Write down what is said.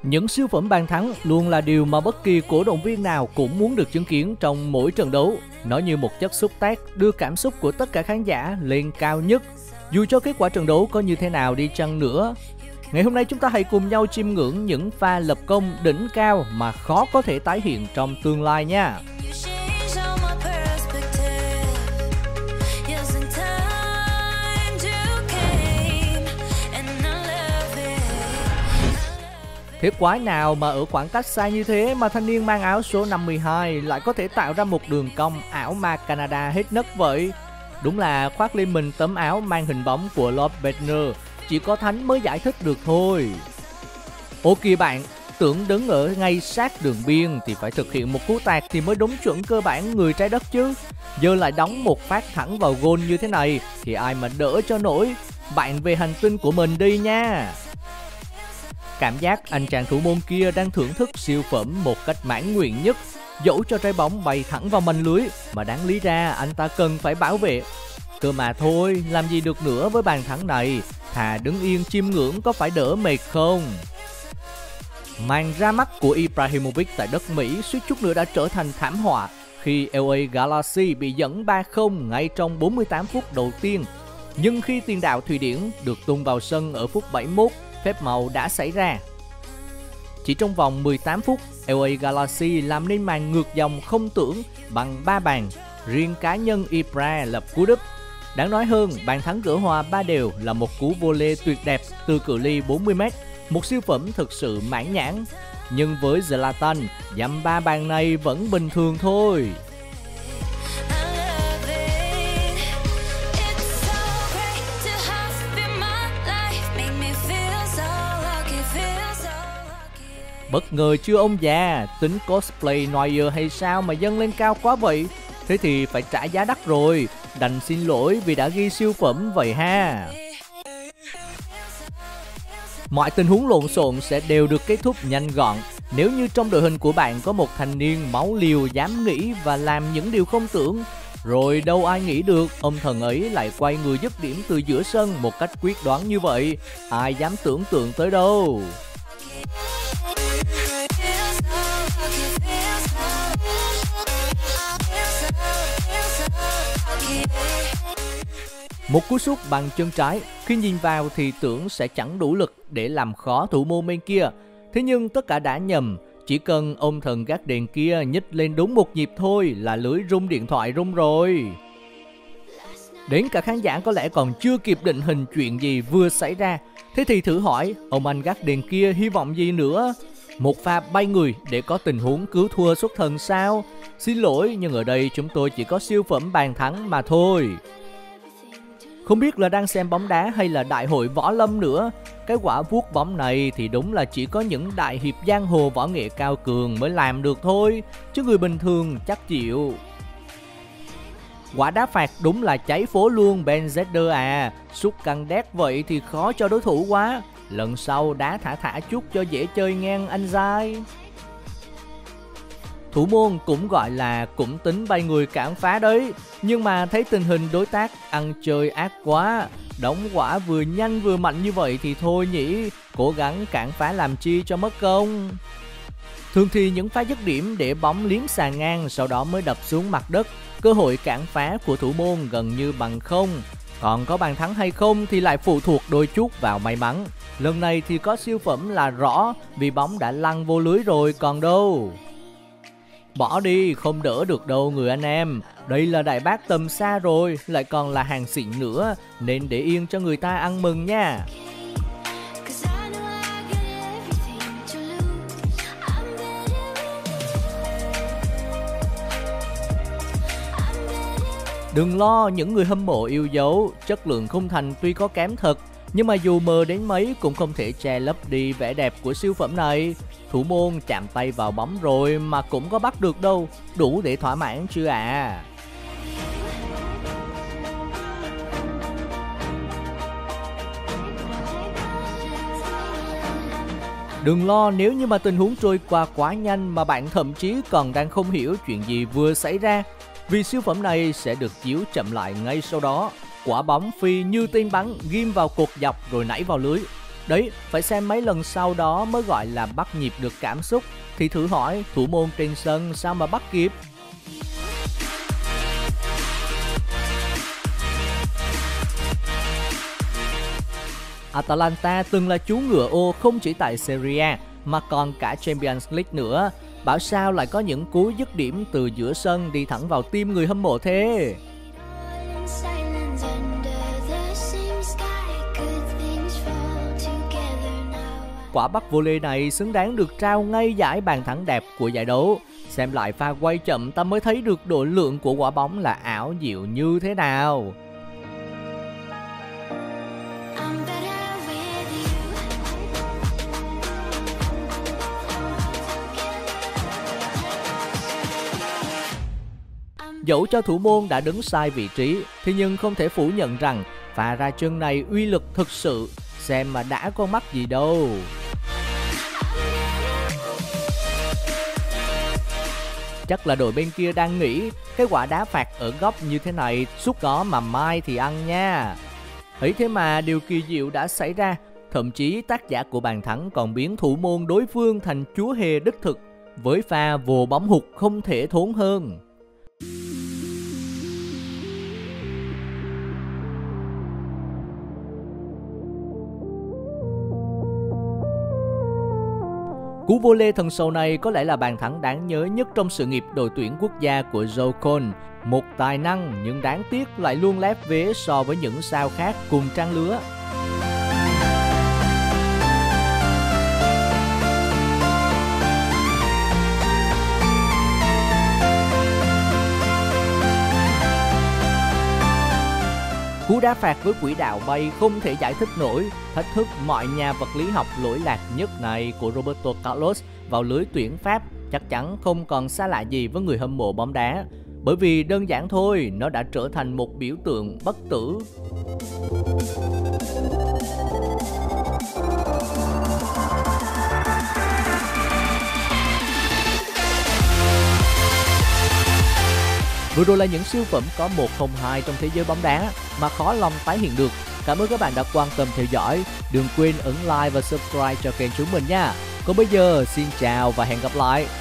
Những siêu phẩm bàn thắng luôn là điều mà bất kỳ cổ động viên nào cũng muốn được chứng kiến trong mỗi trận đấu. Nó như một chất xúc tác đưa cảm xúc của tất cả khán giả lên cao nhất, dù cho kết quả trận đấu có như thế nào đi chăng nữa. Ngày hôm nay chúng ta hãy cùng nhau chiêm ngưỡng những pha lập công đỉnh cao mà khó có thể tái hiện trong tương lai nha. Thế quái nào mà ở khoảng cách xa như thế mà thanh niên mang áo số 52 lại có thể tạo ra một đường cong ảo ma Canada hết nấc vậy? Đúng là khoác lên mình tấm áo mang hình bóng của Lord Bednar, chỉ có thánh mới giải thích được thôi. Ô kìa bạn, tưởng đứng ở ngay sát đường biên thì phải thực hiện một cú tạt thì mới đúng chuẩn cơ bản người trái đất chứ. Giờ lại đóng một phát thẳng vào gôn như thế này thì ai mà đỡ cho nổi. Bạn về hành tinh của mình đi nha. Cảm giác anh chàng thủ môn kia đang thưởng thức siêu phẩm một cách mãn nguyện nhất. Dẫu cho trái bóng bay thẳng vào manh lưới mà đáng lý ra anh ta cần phải bảo vệ. Cơ mà thôi, làm gì được nữa với bàn thắng này, thà đứng yên chiêm ngưỡng có phải đỡ mệt không? Màn ra mắt của Ibrahimovic tại đất Mỹ suýt chút nữa đã trở thành thảm họa khi LA Galaxy bị dẫn 3-0 ngay trong 48 phút đầu tiên. Nhưng khi tiền đạo Thụy Điển được tung vào sân ở phút 71, phép màu đã xảy ra. Chỉ trong vòng 18 phút, LA Galaxy làm nên màn ngược dòng không tưởng bằng 3 bàn. Riêng cá nhân Ibra lập cú đúp. Đáng nói hơn, bàn thắng gỡ hòa 3-3 là một cú volley tuyệt đẹp từ cự ly 40m, một siêu phẩm thực sự mãn nhãn. Nhưng với Zlatan, dăm 3 bàn này vẫn bình thường thôi. Bất ngờ chưa ông già, tính cosplay Neuer hay sao mà dâng lên cao quá vậy? Thế thì phải trả giá đắt rồi, đành xin lỗi vì đã ghi siêu phẩm vậy ha. Mọi tình huống lộn xộn sẽ đều được kết thúc nhanh gọn nếu như trong đội hình của bạn có một thanh niên máu liều dám nghĩ và làm những điều không tưởng. Rồi đâu ai nghĩ được ông thần ấy lại quay người dứt điểm từ giữa sân một cách quyết đoán như vậy. Ai dám tưởng tượng tới đâu. Một cú sút bằng chân trái, khi nhìn vào thì tưởng sẽ chẳng đủ lực để làm khó thủ môn bên kia. Thế nhưng tất cả đã nhầm, chỉ cần ông thần gác đèn kia nhích lên đúng một nhịp thôi là lưới rung điện thoại rung rồi. Đến cả khán giả có lẽ còn chưa kịp định hình chuyện gì vừa xảy ra. Thế thì thử hỏi, ông anh gác đèn kia hy vọng gì nữa? Một pha bay người để có tình huống cứu thua xuất thần sao? Xin lỗi, nhưng ở đây chúng tôi chỉ có siêu phẩm bàn thắng mà thôi. Không biết là đang xem bóng đá hay là đại hội võ lâm nữa. Cái quả vuốt bóng này thì đúng là chỉ có những đại hiệp giang hồ võ nghệ cao cường mới làm được thôi, chứ người bình thường chắc chịu. Quả đá phạt đúng là cháy phố luôn Ben Yedder à. Sút căng đét vậy thì khó cho đối thủ quá. Lần sau đá thả chút cho dễ chơi ngang anh dai. Thủ môn cũng gọi là cũng tính bay người cản phá đấy. Nhưng mà thấy tình hình đối tác ăn chơi ác quá. Đóng quả vừa nhanh vừa mạnh như vậy thì thôi nhỉ. Cố gắng cản phá làm chi cho mất công. Thường thì những pha dứt điểm để bóng liếm sàn ngang sau đó mới đập xuống mặt đất. Cơ hội cản phá của thủ môn gần như bằng không. Còn có bàn thắng hay không thì lại phụ thuộc đôi chút vào may mắn. Lần này thì có siêu phẩm là rõ vì bóng đã lăn vô lưới rồi còn đâu. Bỏ đi, không đỡ được đâu người anh em. Đây là đại bác tầm xa rồi, lại còn là hàng xịn nữa, nên để yên cho người ta ăn mừng nha. Đừng lo những người hâm mộ yêu dấu, chất lượng khung thành tuy có kém thật, nhưng mà dù mờ đến mấy cũng không thể che lấp đi vẻ đẹp của siêu phẩm này. Thủ môn chạm tay vào bóng rồi mà cũng có bắt được đâu, đủ để thỏa mãn chưa à? Đừng lo nếu như mà tình huống trôi qua quá nhanh mà bạn thậm chí còn đang không hiểu chuyện gì vừa xảy ra. Vì siêu phẩm này sẽ được chiếu chậm lại ngay sau đó. Quả bóng phi như tên bắn ghim vào cột dọc rồi nảy vào lưới. Đấy, phải xem mấy lần sau đó mới gọi là bắt nhịp được cảm xúc. Thì thử hỏi, thủ môn trên sân sao mà bắt kịp? Atalanta từng là chú ngựa ô không chỉ tại Serie A mà còn cả Champions League nữa. Bảo sao lại có những cú dứt điểm từ giữa sân đi thẳng vào tim người hâm mộ thế? Quả bắt volley này xứng đáng được trao ngay giải bàn thắng đẹp của giải đấu. Xem lại pha quay chậm ta mới thấy được độ lượng của quả bóng là ảo diệu như thế nào. Dẫu cho thủ môn đã đứng sai vị trí, thì nhưng không thể phủ nhận rằng pha ra chân này uy lực thực sự, xem mà đã con mắt gì đâu. Chắc là đội bên kia đang nghĩ cái quả đá phạt ở góc như thế này suốt có mà mai thì ăn nha. Ấy thế mà điều kỳ diệu đã xảy ra, thậm chí tác giả của bàn thắng còn biến thủ môn đối phương thành chúa hề đích thực với pha vồ bóng hụt không thể thốn hơn. Cú volley thần sầu này có lẽ là bàn thắng đáng nhớ nhất trong sự nghiệp đội tuyển quốc gia của Joe Cole. Một tài năng nhưng đáng tiếc lại luôn lép vế so với những sao khác cùng trang lứa. Cú đá phạt với quỹ đạo bay không thể giải thích nổi, thách thức mọi nhà vật lý học lỗi lạc nhất này của Roberto Carlos vào lưới tuyển Pháp chắc chắn không còn xa lạ gì với người hâm mộ bóng đá. Bởi vì đơn giản thôi, nó đã trở thành một biểu tượng bất tử. Vừa rồi là những siêu phẩm có 102 trong thế giới bóng đá mà khó lòng tái hiện được. Cảm ơn các bạn đã quan tâm theo dõi. Đừng quên ấn like và subscribe cho kênh chúng mình nha. Còn bây giờ, xin chào và hẹn gặp lại.